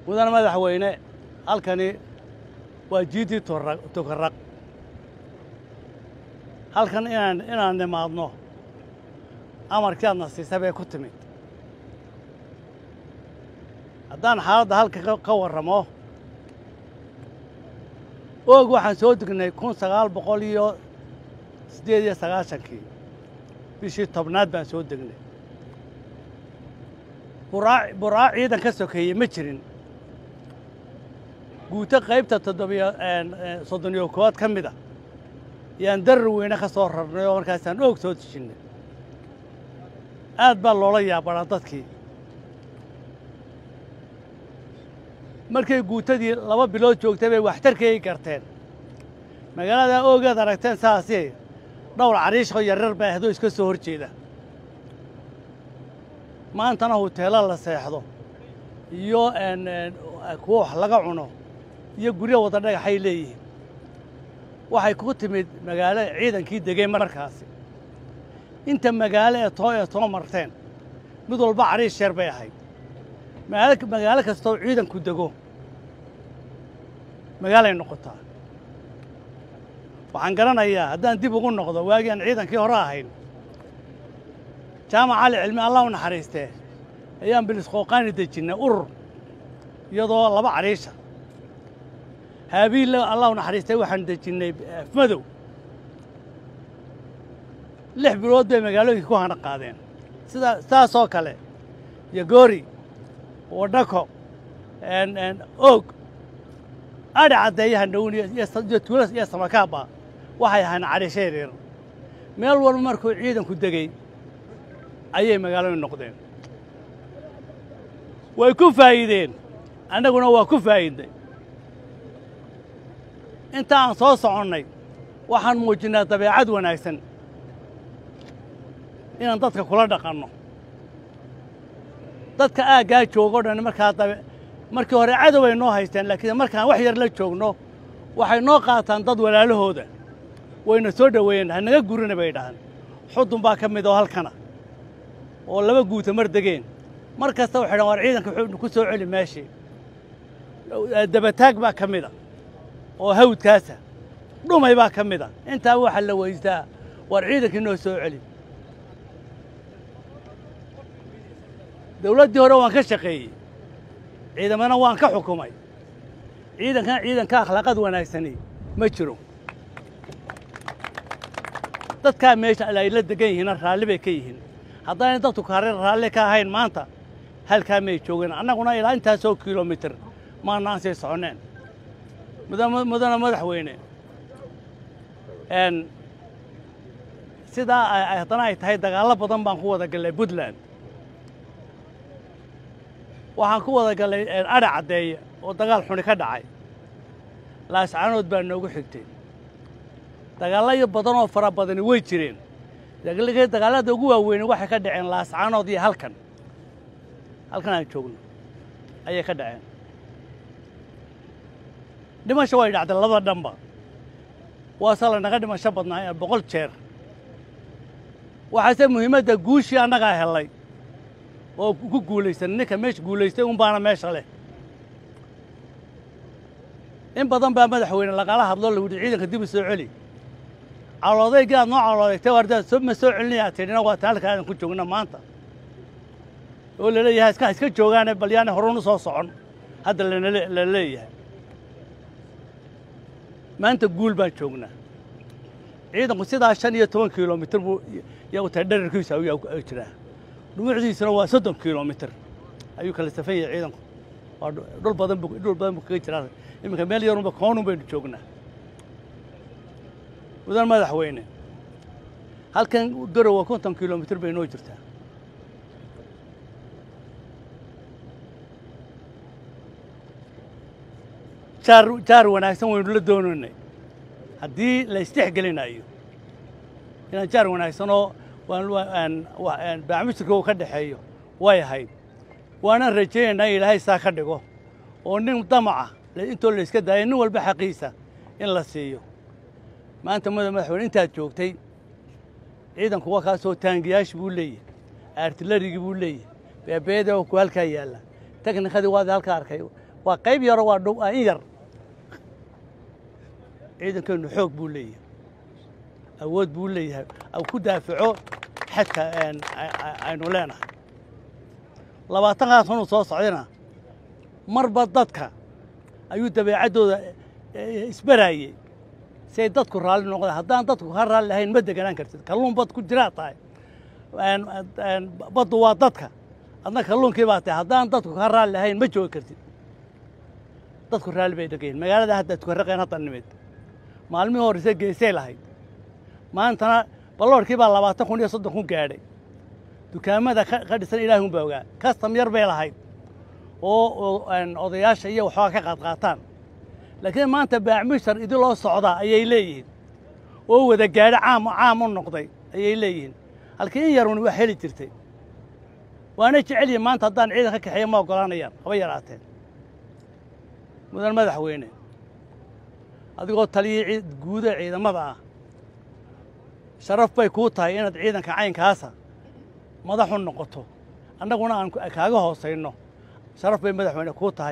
mudana madaxweyne halkani waa jiidii tukarraq halkan inaan nimaadno amarkii aadna siisay bay ku timid haddaan xaaladda halka ka warramo oog waxaan soo degnay 1998 bishii tobnaad baan soo degnay buraac ciidan ka sokeeyey ma jirin guuto qaybta 31 ka mid ah yaan darar weyne ka soo rarnay oo markaasaan oog soo dejinnay aad baa loola yaabanaa dadkii markay guutadii 2 bilood joogtay bay waxtarkay garteen magaalada oogeed aragteen saasi dhowr cariish oo yaryar baa ahdo iska soo horjeeda maantana hoteelada la seexdo iyo kuwa wax laga cuno iyo guryo wada dhagaxay leeyihiin waxay ku timid magaalo ciidankii degay markaasi inta magaalo ee too marteen mid walba cariish yar bay ahayd magaalo kastoo ciidanku dego magaalay noqotaa waxaan garanayaa haddaan dib ugu noqdo waagii aan ciidankii hore ahayn jaamac cali cilmi allah u naxariistee ayaan bilisqooqaani dejinnay urur iyadoo 2 cariisha haabiille allah u naxariistay waxaan dejinnay afmadow 6 bilood bay magaalooyinkii ku hana qaadeen saasoo kale yogoori wadhako oog adhi caddeeyaha dhowni iyo tuulas iyo samakaaba waxay ahaan cariisho yaryar meel walba markuu ciidanku degay ayay magaalooyin noqdeen way ku faa'iideen annaguna waa ku faa'iidnay inta aan soo soconnay waxaan muujinnaa dabeecad wanaagsan inaan dadka kula dhaqanno dadka aaggaa joogo dhan markii hore cadow ay noo haysteen laakiin markaan wax yar la joogno waxay noo qaataan dad walaalahooda wayna soo dhoweeyeen hanaga gurina bay dhahaan xudun baa ka mid oo halkana oo 2 guuta mar degeen mar kasta waxay dhahaan war ciidanka wuxuu ku soo celi meeshii dabataag baa ka mid ah oo hawdkaasa dhumay baa ka mid ah intaa waxa la weystaa war ciidankii noo soo celi dawladdii hore waan ka shaqeeyey ciidamana waan ka xukumay ciidanka akhlaaqad wanaagsani ma jiro dadkaa meesha ay la degan yihiin raalli bay ka yihiin haddaan dadku raalli ka ahayn maanta halkaa may joogeen annaguna ilaa intaasoo kiiloomitir maanaan sii soconneen mudana madaxweyne sidaa haddana ay tahay dagaallo badan baan ku wada gallay puntland waxaan ku wada gallay adhi caddeeye oo dagaal xuni ka dhacay laascaanood baa noogu xigtay dagaallo badan oo fara badani way jireen dagaallada ugu waaweyne waxay ka dhaceen laascaanood iyo halkan aan joogno ayay ka dhaceen dhimasho way dhacday 2 dhanba waase lanaga dhimasho badnaa 100 jeer waxaase muhiimadda guushii annagaa helay oo ku guulaysan ninka meesha guulaystay baana meesha leh in badan baa madaxweyne lagala hadlo la wadi ciidanka dib u soo celi caloodaygii aad noo caloodaygtay wardaad ma soo celinayaa tidhina waa taan halka aadan ku joogna maanta oo la leeyahay iska joogaane bal yaani horunu soo socon hadda la leeyahay maanta guul baan joognaa ciidanku sidaa 15 kiiloomitir buu iyagu tahay dherarkiisa ayuu jiraa dhumucdiisuna waa 30 kiiloomitir ayuu kala safan yahay ciidanku waa dhul badan buu kaga jiraa iminka meel yarunba koonun baynu joognaa mudan madaxweyne halkan garow 50 kiiloomitir bay noo jirtaa jaar wanaagsan waynu la doonaynay haddii la istixgelinayo inaan jaar wanaagsanoo baacmijirka uu ka dhexeeyo way ahayd waanaan rajaynaynaa in ilaahay saa ka dhigo oo nin damaca intoo la iska daayo nin walba xaqiisa in la siiyo maanta madaxweyne intaad joogtay ciidanku waa kaasoo taangiyaashi buu leeyahay artillerigii buu leeyahay beebeeda oo ku halkaa yaalla teknikadii waad halka arkay وقيب يروى إير إذا كانوا حوق بوليه أود بوليه أو كدافعوا حتى أن ولانا labaatan sano soo socdayna marba dadka ayuu dabeecadooda isbaraayay say dadku raali noqdaan haddaan dadku ka raali lahayn ma deganaan kartid kalluun bad ku jira tahay baddu waa dadka adna kalluunkii baa tahay haddaan dadku ka raali lahayn ma joogi kartid dadku raali bay dhageen magaalada hadda ku raqeen hadda nimid maalmihii hore geesay lahayd maantana baloorkii baa 20 kun iyo 30 kun gaadhay dukaamada ka dhisan ilaahay baa ogaa custom yar bay lahayd oo odayaasha iyo waxa ka qaataan laakiin maanta baacmishar idin loo socdaa ayay leeyihiin oo wada gaadhay caam u noqday ayay leeyihiin halkii yarun wax heli jirtay waana jeceliye maanta haddaan ciidan ka kaxeeyo ma ogolaanayaan haba yaraateen mudan madaxweyne adigoo taliyay guud ee ciidamada ah sharaf bay ku tahay inaad ciidanka caynkaasa madaxu noqoto annaguna aan kaaga hoosayno sharaf bay madaxweyne ku tahay